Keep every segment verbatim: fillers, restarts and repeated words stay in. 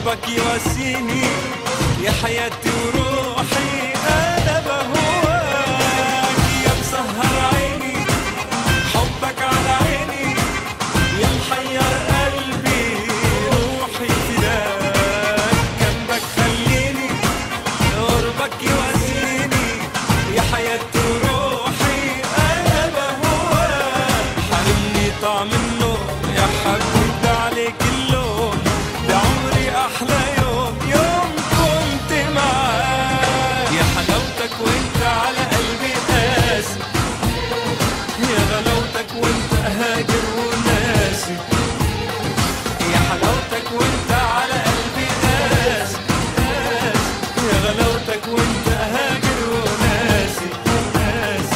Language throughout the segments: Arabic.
قربك يواسيني يا حياتي وروحي، أنا بهواك يا مسهر عيني، حبك على عيني يا محير قلبي، روحي فداك جنبك خليني، قربك يواسيني يا حياتي وروحي، أنا بهواك حرمني طعم النوم يا حبيبي عليك اللوم، ده عمري أحلى يوم يوم كنت معاك، يا حلاوتك وانت على قلبي قاسي، يا غلاوتك وانت هاجر وناسي، يا حلاوتك وانت على قلبي قاسي قاسي، يا غلاوتك وانت هاجر وناسي ناسي.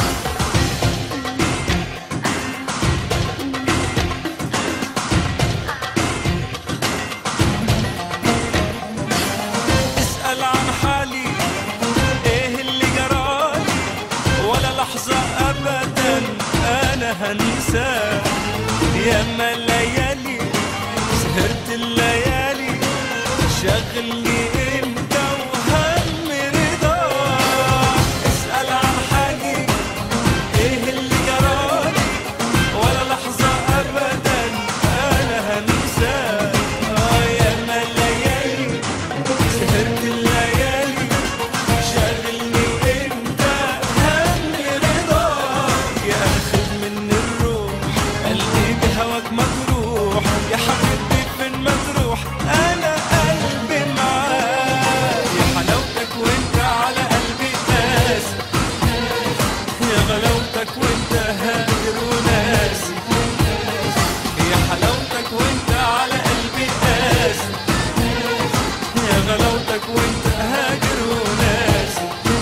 اسأل عن حالي ايه اللي جرالي، ولا لحظة ابدا انا هنساه، ياما الليالي سهرت الليالي شغلني انت وهم رضاك، اسأل عن حالي ايه اللي جرالي، ولا لحظة ابدا انا هنساه، آه ياما الليالي سهرت الليالي شاغلني وانت هم رضاك، يا اخذ من الروح قلبي بهواك مجروح، يا حبيبي فين ما تروح انا قلبي معاك، يا حلاوتك وانت على قلبي قاسي، يا غلاوتك وانت هاجر وناسي، يا حلاوتك وانت على قلبي قاسي، يا غلاوتك وانت هاجر وناسي.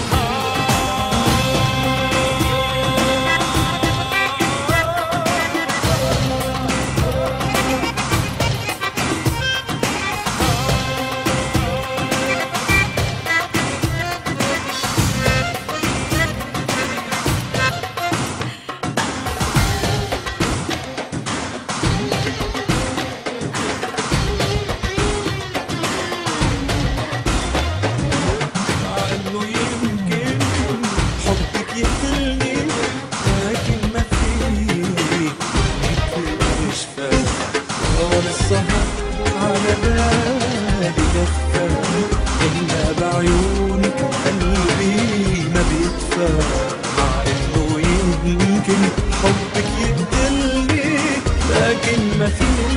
مع انه يمكن حبك يقتلني، لكن ما فيك يشفى، طول السهر على بالي دفى، إلا بعيونك قلبي ما بيدفى، مع إنه يمكن حبك يقتلني، لكن ما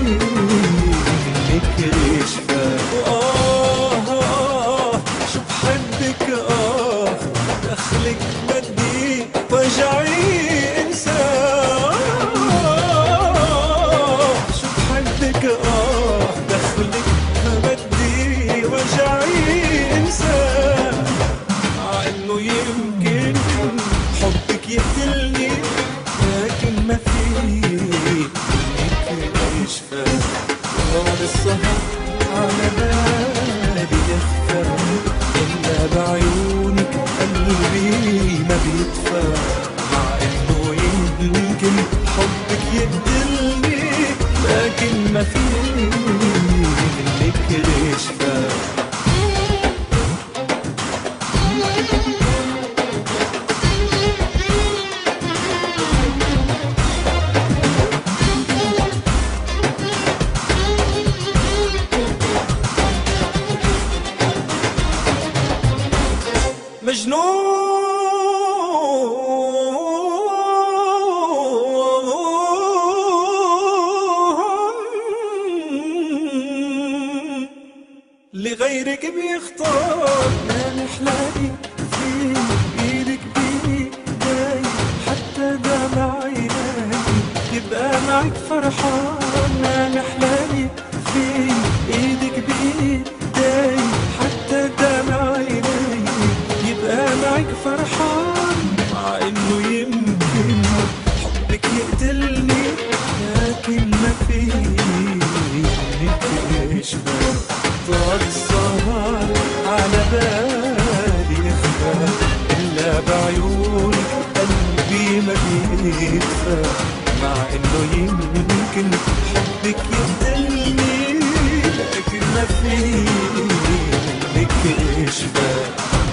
فيك يشفى، آه آه شو بحبك، آه دخلك بدي وجعي انساه، شو بحبك، آه دخلك بدي وجعي انساه، مع انه يمكن حبك يقتلني، لكن ما فيك يشفى، طول السهر على بالي دفى، إلا بعيونك قلبي ما بيدفى، مع إنه يمكن حبك يقتلني، لكن ما فيك يشفى. مجنون لغيرك بيختار، ما نحلالي في ايدك بايدي، حتى دمع عيني يبقى معك فرحان، ما نحلالي في ايدك بايدي، حتى دمع عيني يبقى معك فرحان، مع انه يمكن حبك يقتلني، لكن ما فيك يشفى، طال السهر على بالي يخفى، إلا بعيونك قلبي ما بيدفى، مع إنه يمكن حبك يقتلني، لكن ما فيني منك اشبال.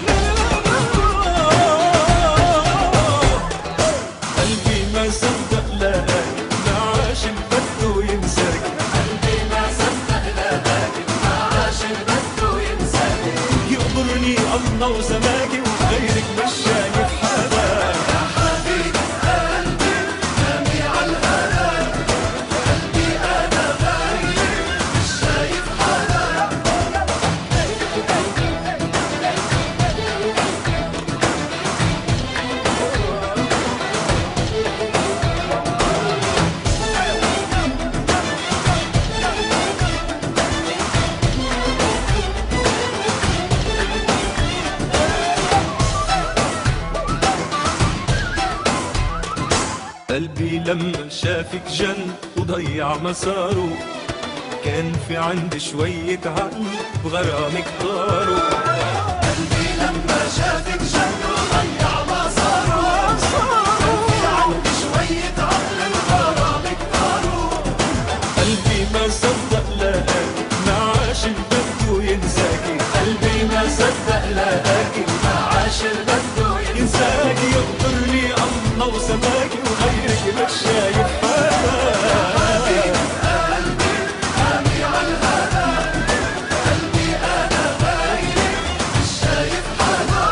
قلبي ما صدق لقاك ما عاشق بده ينساك. قلبي ما صدق لقاك ما عاشق بده ينساك. يقبرني الله وسماكي وغيرك مش شايف حدا. يا حبيب قلبي نامي عالهنا، قلبي انا غيرك مش شايف حدا. قلبي لما شافك جن وضيع مساره، كان في عندي شوية عقل بغرامك طاروا. قلبي لما شافك جن وضيع مساره، كان في عندي شوية عقل بغرامك طاروا. قلبي ما صدق لقاك ما عاشق بده ينساكي. قلبي ما صدق لقاكي ما عاشق بده ينساكي. يقدرني الله وسماكي وغيرك مش شايف حدا. يا حبيب قلبي نامي عالهنا، قلبي انا غيرك مش شايف حدا.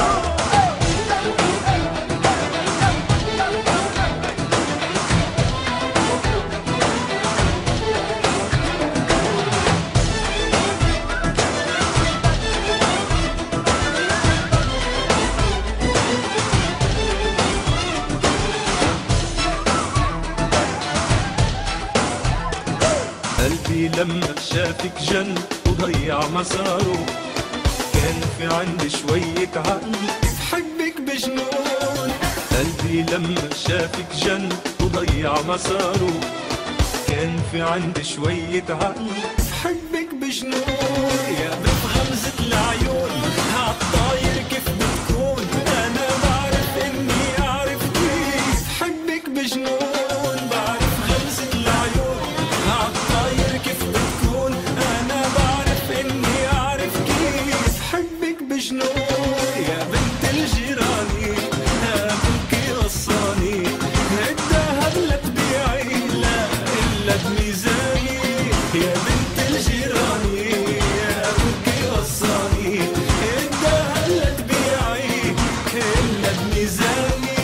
قلبي لما شافك جن وضيع مساره، كان في عندي شوية عقل بحبك بجنون. قلبي لما شافك جن وضيع مساره، كان في عندي شوية عقل بحبك بجنون. يا بنت غمزة العيون هالطاير كيف بتكون، أنا بعرف إني أعرف كيف بحبك بجنون. بعرف غمزة العيون هالطاير كيف بتكون، أنا بعرف إني أعرف كيف بحبك بجنون. يا بنت الجيراني أبوكي وصاني، الدهب لا تبيعي لا إلا بميزاني. يا بنت الجيراني أبوكي وصاني، الدهب لا تبيعي إلا بميزاني.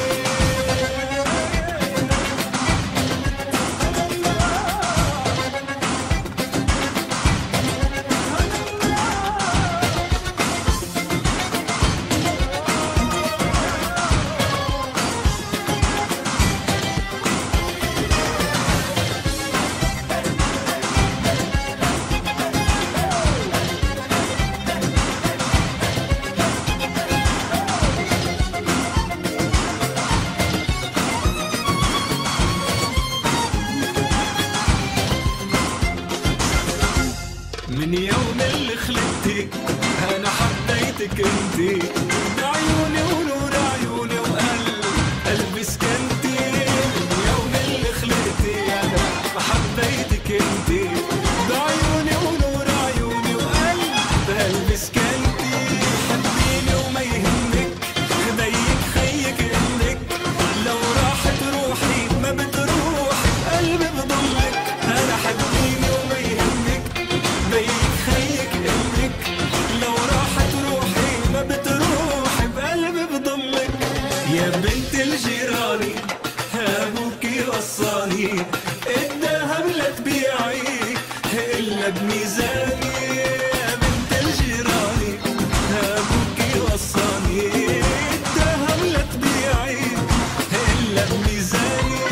من يوم اللي خلقتك أنا حبيتك انتي، بعيوني ونور عيوني وقلب قلبي سكنتي. من يوم اللي خلقتي أنا حبيتك انتي، بعيوني ونور عيوني وقلب قلبي سكنتي. حبيني وما يهمك بيك خيك إنك، لو راحت روحي ما بتروح بقلبي بضلك. أنا حبيني وما يهمك بيك خيك إنك، لو راحت روحي ما بتروح بقلبي بضلك. يا بنت الجيراني أبوكي وصاني، الدهب لا تبيعي إلا بميزاني. يا بنت الجيراني أبوكي وصاني، الدهب لا تبيعي إلا بميزاني.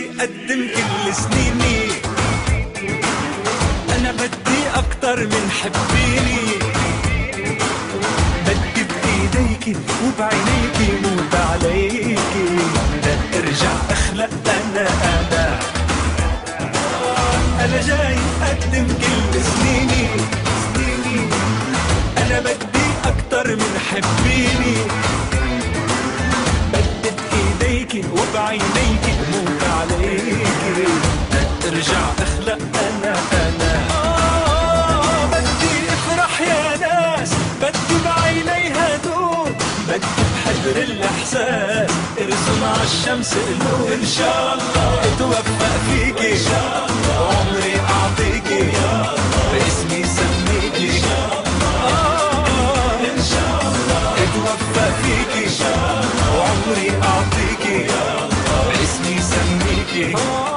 بدي أقدم كل سنيني، أنا بدي أكتر من حبيني، بدي بإيديكي وبعينيكي موت عليكي، بدي أرجع أخلق أنا أنا أنا جاي أقدم كل سنيني سنيني، أنا بدي أكتر من حبيني، بدي بإيديكي وبعينيكي موت عليكي، بدي أرجع أخلق أنا أنا آه بدي أفرح يا ناس، بدي بعينيها دوب، بدي بحجر الإحساس ارسم عالشمس قلوب، إن شاء الله اتوفق فيكي، إن شاء الله عمري أعطيكي، باسمي سميكي، إن شاء الله إن شاء الله اتوفق فيكي، إن شاء الله وعمري أعطيكي، باسمي سميكي،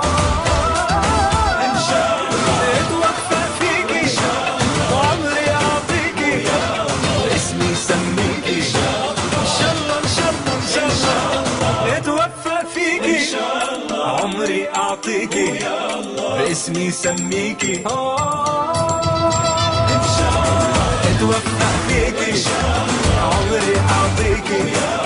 إن شاء الله اتوفق فيكي، إن شاء الله وعمري أعطيكي، باسمي سميكي، إن شاء الله إن شاء الله إن شاء الله اتوفق فيكي، إن شاء الله عمري أعطيكي، باسمي سميكي، إن شاء الله اتوفق فيكي، إن شاء الله عمري أعطيكي.